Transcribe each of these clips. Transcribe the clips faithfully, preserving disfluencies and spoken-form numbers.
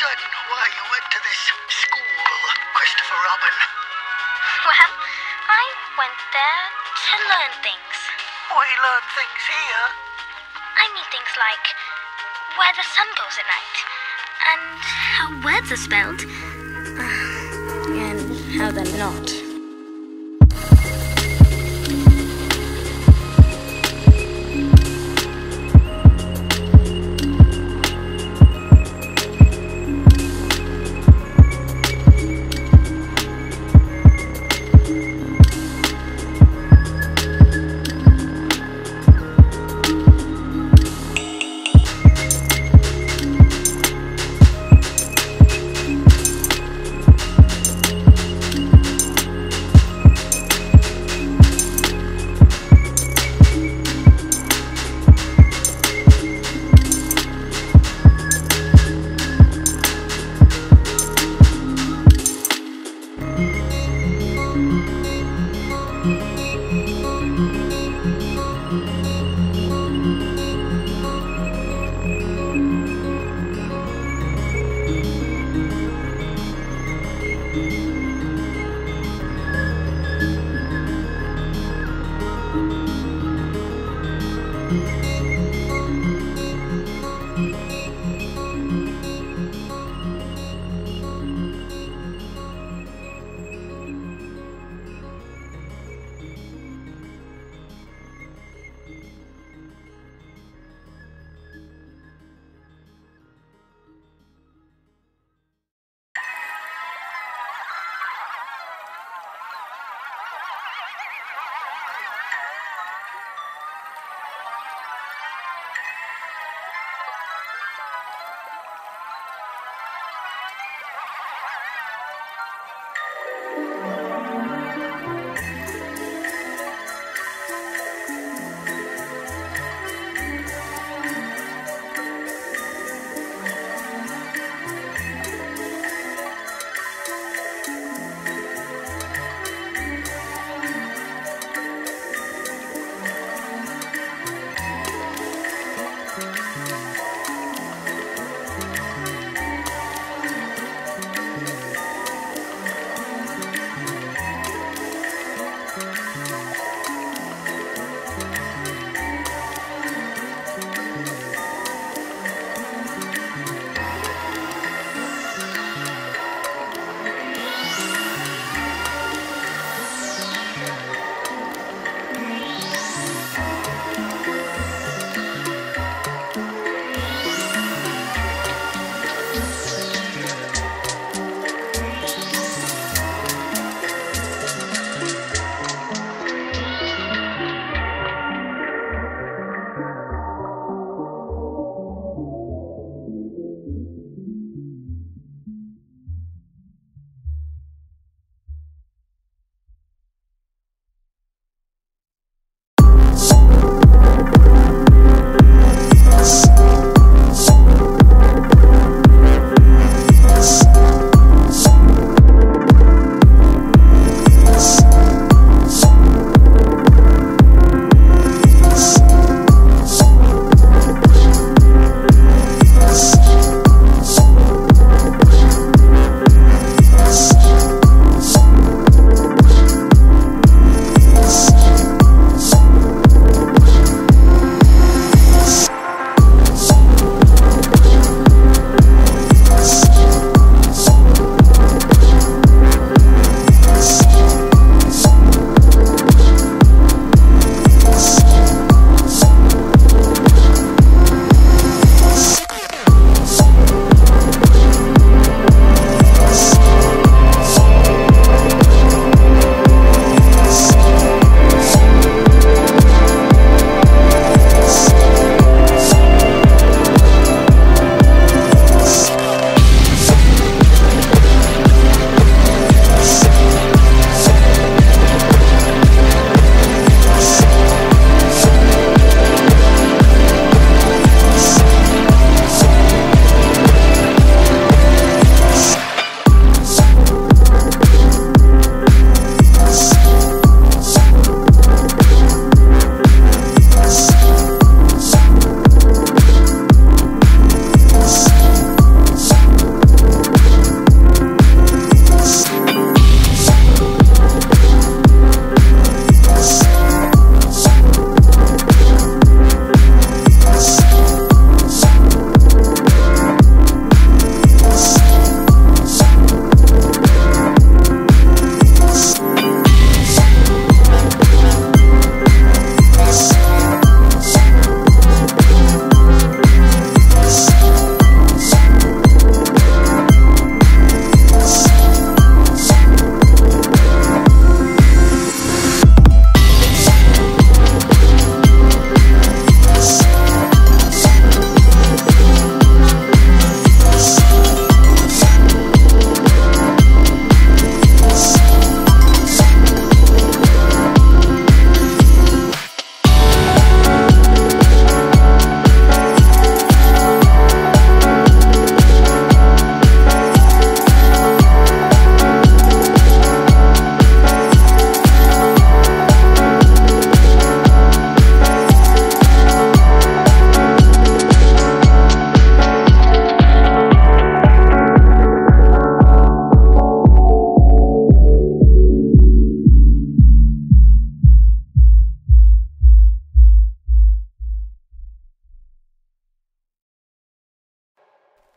sudden why you went to this school, Christopher Robin? Well, I went there to learn things. We learn things here. I mean things like where the sun goes at night, and how words are spelled, and how they're not.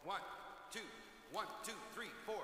One, two, one, two, three, four.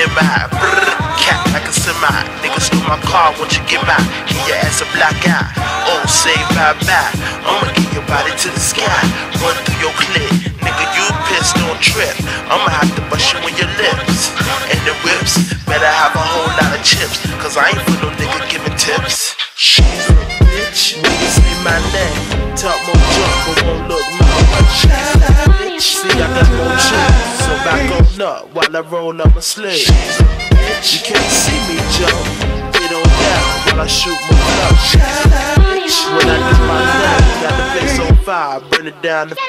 M I. Brrr, cat like a semi. Niggas stole my car, won't you get mine? Give your ass a black eye. Oh, say bye bye. I'ma get your body to the sky. Run through your clit. Nigga, you pissed, don't trip. I'ma have to bust you in your lips. And the whips, better have a whole lot of chips. Cause I ain't for no nigga giving tips. She's a bitch. When you say my name, talk more junk, but won't look my she's a bitch. See, I got more chips, so back on up while I roll up my sleeve. You can't see me jump, get on down while I shoot my bluff. She's a bitch. When I do my thing, got the place on fire, burn it down the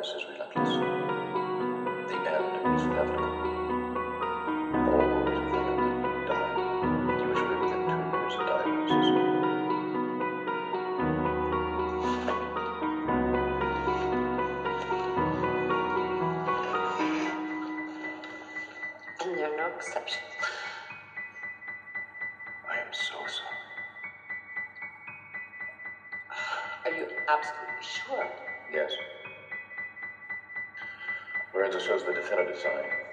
diagnosis is relentless. The end is inevitable. All those who failed die, usually within two years of diagnosis. And there are no exceptions. I am so sorry. Are you absolutely sure? Yes. Lorenzo shows the definitive sign.